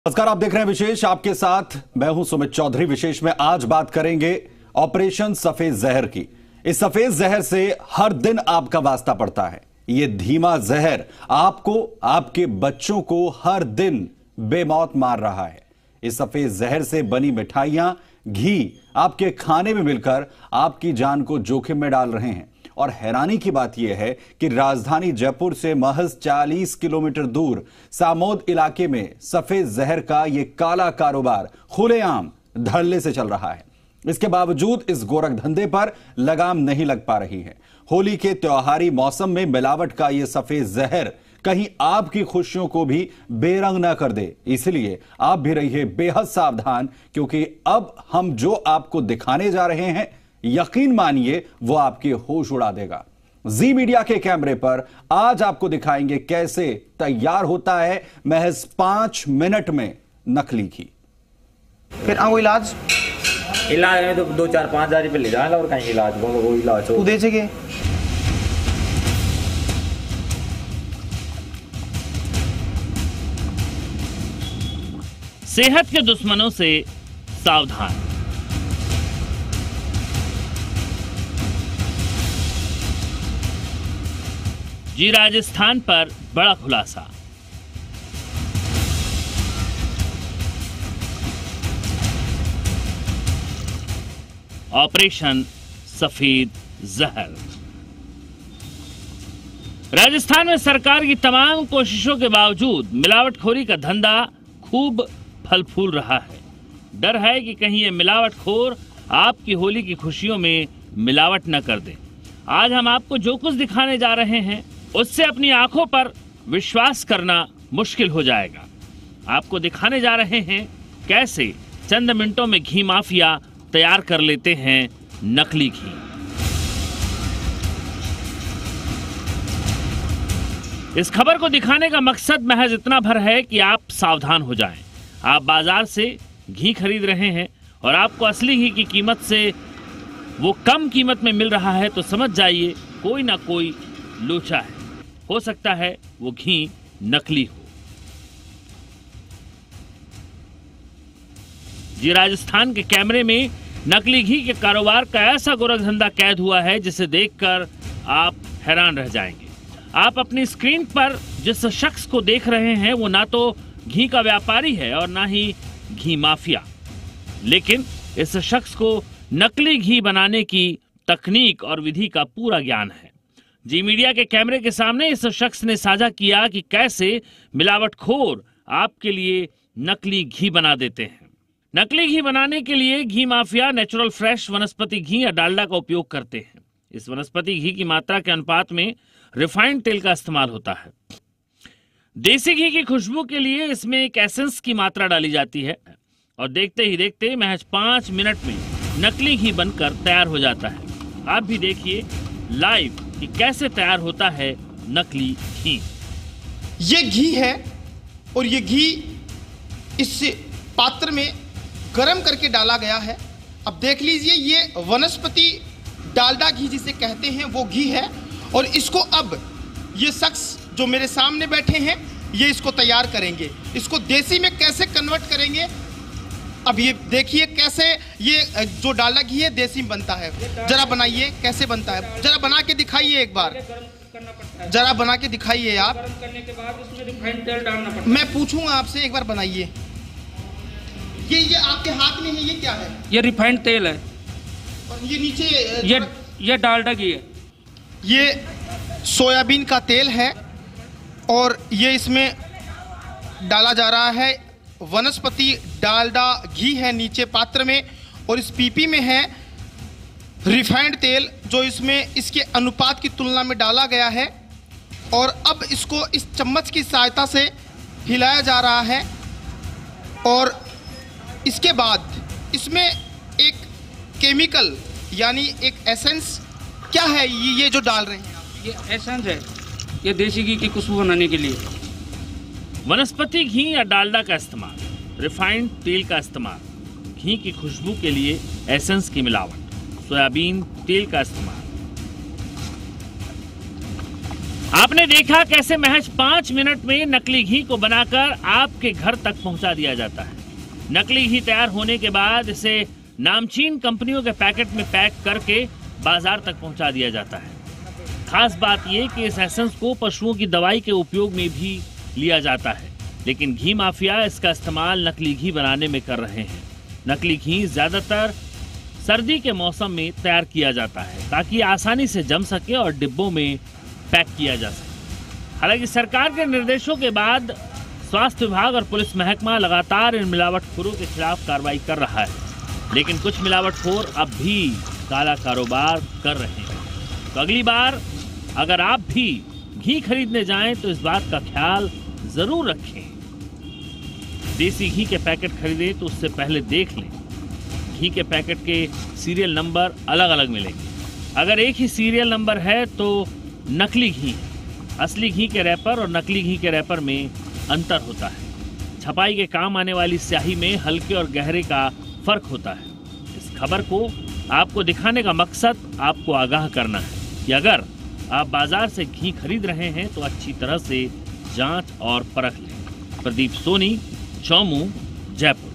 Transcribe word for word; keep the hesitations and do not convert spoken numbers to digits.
नमस्कार, आप देख रहे हैं विशेष, आपके साथ मैं हूं सुमित चौधरी। विशेष में आज बात करेंगे ऑपरेशन सफेद जहर की। इस सफेद जहर से हर दिन आपका वास्ता पड़ता है। यह धीमा जहर आपको, आपके बच्चों को हर दिन बेमौत मार रहा है। इस सफेद जहर से बनी मिठाइयां, घी आपके खाने में मिलकर आपकी जान को जोखिम में डाल रहे हैं। और हैरानी की बात यह है कि राजधानी जयपुर से महज चालीस किलोमीटर दूर सामोद इलाके में सफेद जहर का यह काला कारोबार खुलेआम धड़ल्ले से चल रहा है। इसके बावजूद इस गोरख धंधे पर लगाम नहीं लग पा रही है। होली के त्योहारी मौसम में मिलावट का यह सफेद जहर कहीं आपकी खुशियों को भी बेरंग ना कर दे, इसलिए आप भी रहिए बेहद सावधान, क्योंकि अब हम जो आपको दिखाने जा रहे हैं, यकीन मानिए वो आपके होश उड़ा देगा। जी मीडिया के कैमरे पर आज आपको दिखाएंगे कैसे तैयार होता है महज पांच मिनट में नकली घी। फिर आ वो इलाज इलाज में तो दो चार पांच हजार रुपये ले जाएगा और कहीं इलाज वो वो इलाज हो तू दे सके। सेहत के दुश्मनों से सावधान। जी राजस्थान पर बड़ा खुलासा। ऑपरेशन सफेद जहर। राजस्थान में सरकार की तमाम कोशिशों के बावजूद मिलावटखोरी का धंधा खूब फल फूल रहा है। डर है कि कहीं ये मिलावटखोर आपकी होली की खुशियों में मिलावट न कर दे। आज हम आपको जो कुछ दिखाने जा रहे हैं उससे अपनी आंखों पर विश्वास करना मुश्किल हो जाएगा। आपको दिखाने जा रहे हैं कैसे चंद मिनटों में घी माफिया तैयार कर लेते हैं नकली घी। इस खबर को दिखाने का मकसद महज इतना भर है कि आप सावधान हो जाएं। आप बाजार से घी खरीद रहे हैं और आपको असली घी की कीमत से वो कम कीमत में मिल रहा है तो समझ जाइए कोई ना कोई लोचा है। हो सकता है वो घी नकली हो। जी राजस्थान के कैमरे में नकली घी के कारोबार का ऐसा गोरख धंधा कैद हुआ है जिसे देखकर आप हैरान रह जाएंगे। आप अपनी स्क्रीन पर जिस शख्स को देख रहे हैं वो ना तो घी का व्यापारी है और ना ही घी माफिया, लेकिन इस शख्स को नकली घी बनाने की तकनीक और विधि का पूरा ज्ञान है। जी मीडिया के कैमरे के सामने इस शख्स ने साझा किया कि कैसे मिलावटखोर आपके लिए नकली घी बना देते हैं। नकली घी बनाने के लिए घी माफिया नेचुरल फ्रेश वनस्पति घी या डालडा का उपयोग करते हैं। इस वनस्पति घी की मात्रा के अनुपात में रिफाइंड तेल का इस्तेमाल होता है। देसी घी की खुशबू के लिए इसमें एक एसेंस की मात्रा डाली जाती है और देखते ही देखते महज पांच मिनट में नकली घी बनकर तैयार हो जाता है। आप भी देखिए लाइव कि कैसे तैयार होता है नकली घी। ये घी है और ये घी इस पात्र में गर्म करके डाला गया है। अब देख लीजिए, ये वनस्पति डालडा घी जिसे कहते हैं वो घी है और इसको अब ये शख्स जो मेरे सामने बैठे हैं ये इसको तैयार करेंगे। इसको देसी में कैसे कन्वर्ट करेंगे, अब ये देखिए कैसे ये जो डालडा घी है देसी में बनता है। जरा बनाइए कैसे बनता है, जरा बना के दिखाइए एक बार, जरा बना के दिखाइए आप। करने के बाद उसमें रिफाइंड तेल डालना पड़ता है। मैं पूछूंगा आपसे, एक बार बनाइए। ये ये आपके हाथ में है, ये क्या है? ये रिफाइंड तेल है और ये नीचे ये ये डालडा घी है। ये सोयाबीन का तेल है और ये इसमें डाला जा रहा है। वनस्पति डालडा घी है नीचे पात्र में और इस पीपी में है रिफाइंड तेल जो इसमें इसके अनुपात की तुलना में डाला गया है। और अब इसको इस चम्मच की सहायता से हिलाया जा रहा है और इसके बाद इसमें एक केमिकल यानी एक एसेंस, क्या है ये ये जो डाल रहे हैं आप? ये एसेंस है, ये देसी घी की खुशबू बनाने के लिए। वनस्पति घी या डालडा का इस्तेमाल, रिफाइंड तेल का इस्तेमाल, घी की खुशबू के लिए एसेंस की मिलावट, सोयाबीन तेल का इस्तेमाल। आपने देखा कैसे महज पांच मिनट में नकली घी को बनाकर आपके घर तक पहुंचा दिया जाता है। नकली घी तैयार होने के बाद इसे नामचीन कंपनियों के पैकेट में पैक करके बाजार तक पहुंचा दिया जाता है। खास बात यह कि इस एसेंस को पशुओं की दवाई के उपयोग में भी लिया जाता है, लेकिन घी माफिया इसका इस्तेमाल नकली घी बनाने में कर रहे हैं। नकली घी ज्यादातर सर्दी के मौसम में तैयार किया जाता है ताकि आसानी से जम सके और डिब्बों में पैक किया जा सके। हालांकि सरकार के निर्देशों के बाद स्वास्थ्य विभाग और पुलिस महकमा लगातार इन मिलावटखोरों के खिलाफ कार्रवाई कर रहा है, लेकिन कुछ मिलावटखोर अब भी काला कारोबार कर रहे हैं। तो अगली बार अगर आप भी घी खरीदने जाएं तो इस बात का ख्याल जरूर रखें। देसी घी के पैकेट खरीदें तो उससे पहले देख लें घी के पैकेट के सीरियल नंबर अलग अलग मिलेंगे। अगर एक ही सीरियल नंबर है तो नकली घी है। असली घी के रैपर और नकली घी के रैपर में अंतर होता है। छपाई के काम आने वाली स्याही में हल्के और गहरे का फर्क होता है। इस खबर को आपको दिखाने का मकसद आपको आगाह करना है कि अगर आप बाजार से घी खरीद रहे हैं तो अच्छी तरह से जांच और परख लें। प्रदीप सोनी, चौमू, जयपुर।